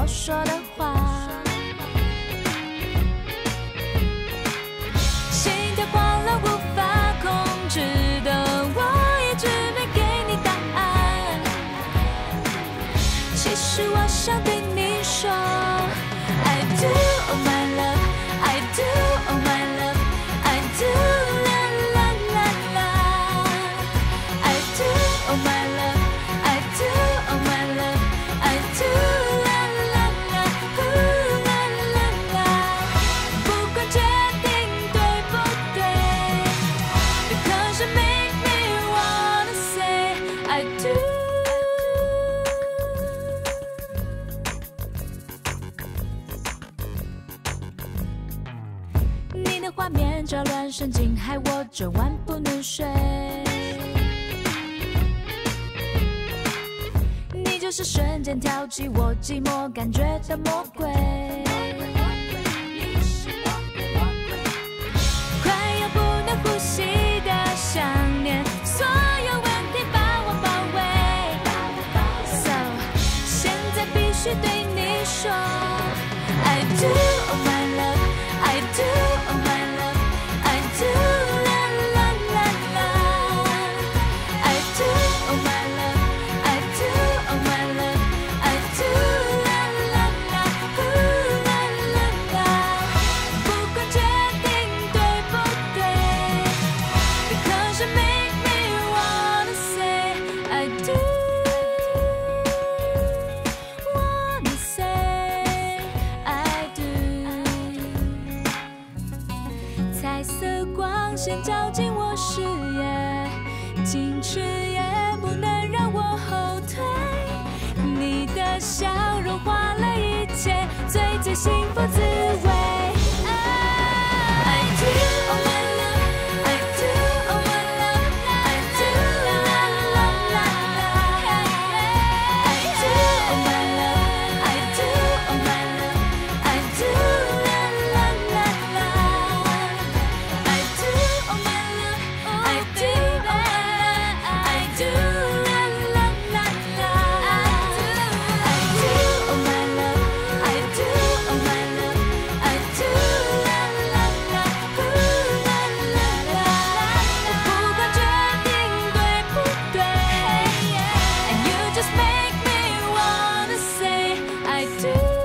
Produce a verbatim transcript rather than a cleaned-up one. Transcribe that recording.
说的话。心跳慌乱无法控制的我，一直没给你答案。其实我想对你说 I do oh my love I do oh my love I do la la la la I do oh my love I do oh my love I do la la la ooh la la la 不管决定对不对 Because you make me wanna say I do你的画面搅乱神经，害我整晚不能睡。你就是瞬间挑起我寂寞感觉的魔鬼。快要不能呼吸的想念，所有问题把我包围。So 现在必须对你说 I do oh my love I do oh my love I do la la la la I do oh my love I do oh my love I do la la la ooh la la la 不管决定对不对 Because you make me wanna say I do wanna say I do 彩色光线照进我视野，矜持也不能让我后退。你的笑容换了一切，最最幸福滋味。I do oh my love I do oh my love I do la la la la I do oh my love I do oh my love I do la la la la I do oh my love I do oh my love I do la la la la I do oh my love I do oh my love I do la la la ooh la la la 不管决定对不对 And you just make me wanna say I do